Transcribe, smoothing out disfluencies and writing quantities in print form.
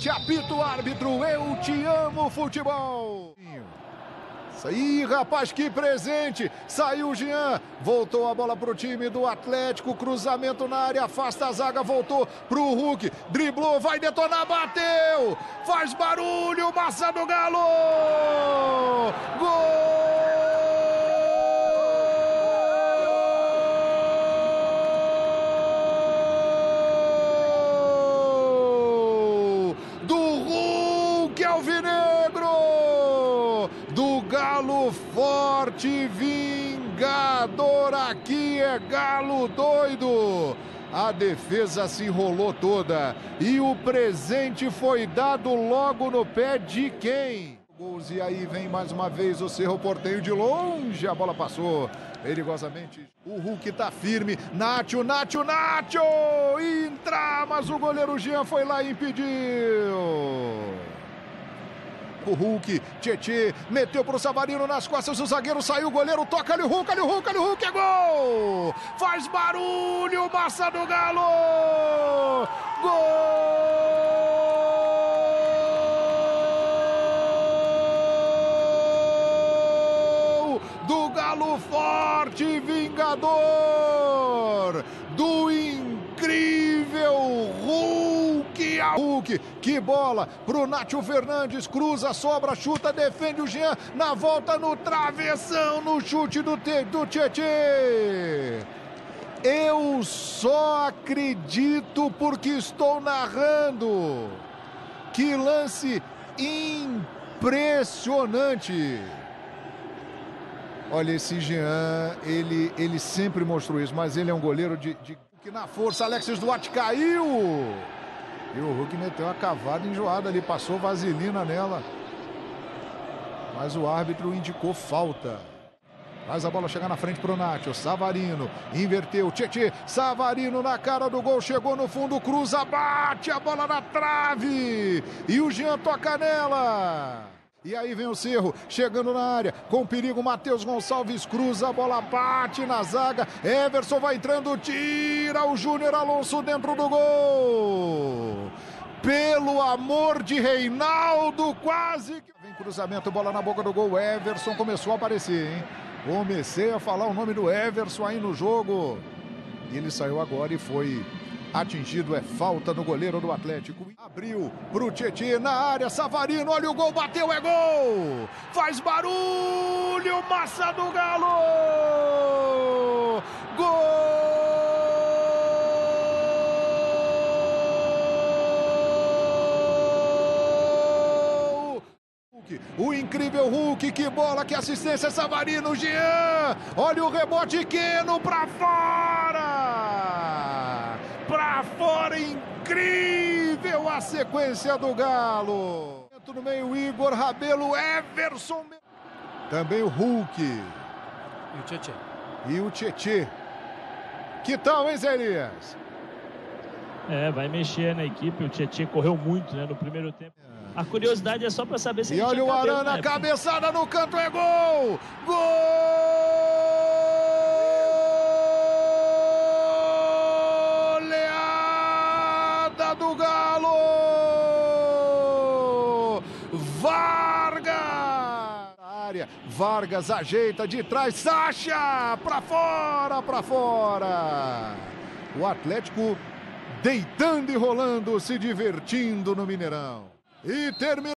novamente apita o árbitro. Eu te amo, futebol. Isso aí, rapaz, que presente. Saiu o Jean, voltou a bola pro time do Atlético, cruzamento na área, afasta a zaga, voltou pro Hulk, driblou, vai detonar, bateu, faz barulho, massa do Galo. Gol! Do Galo forte, vingador, aqui é Galo doido. A defesa se enrolou toda e o presente foi dado logo no pé de quem? E aí vem mais uma vez o Cerro Porteño de longe, a bola passou perigosamente. O Hulk tá firme, Nacho! Entra, mas o goleiro Jean foi lá e impediu. O Hulk, Tietê, meteu pro Savarino nas costas, o zagueiro saiu, o goleiro toca ali o Hulk, é gol! Faz barulho, massa do Galo! Gol! Do Galo forte, vingador! Do incrível Hulk, que bola pro Nacho Fernandes, cruza, sobra, chuta, defende o Jean, na volta no travessão, no chute do Tietê. Eu só acredito porque estou narrando. Que lance impressionante. Olha, esse Jean, ele sempre mostrou isso, mas ele é um goleiro que na força, Alexis Duarte caiu. E o Hulk meteu uma cavada enjoada ali, passou vaselina nela. Mas o árbitro indicou falta. Faz a bola chegar na frente pro Nacho, Savarino, inverteu, Tietê, Savarino na cara do gol, chegou no fundo, cruza, bate a bola na trave. E o Jean toca nela. E aí vem o Cerro, chegando na área, com perigo, Matheus Gonçalves cruza, a bola bate na zaga, Everson vai entrando, tira o Júnior Alonso dentro do gol. Pelo amor de Reinaldo, quase que... Vem cruzamento, bola na boca do gol, Everson começou a aparecer, hein? Comecei a falar o nome do Everson aí no jogo. E ele saiu agora e foi... atingido, é falta no goleiro do Atlético. Abriu pro Tietê na área, Savarino, olha o gol, bateu, é gol! Faz barulho, massa do Galo! Gol! O incrível Hulk, que bola, que assistência, Savarino, Jean! Olha o rebote, pequeno pra fora! Pra fora, incrível a sequência do Galo. No meio, Igor Rabelo, Everson. Também o Hulk. E o Tietê. Que tal, hein, Zé Elias? Vai mexer na equipe. O Tietê correu muito, né, no primeiro tempo. A curiosidade é só para saber se ele tinha cabelo. E olha o Arana, cabeçada no canto, é gol! Do Galo! Vargas ajeita de trás, Sacha! Pra fora! O Atlético deitando e rolando, se divertindo no Mineirão. E termina.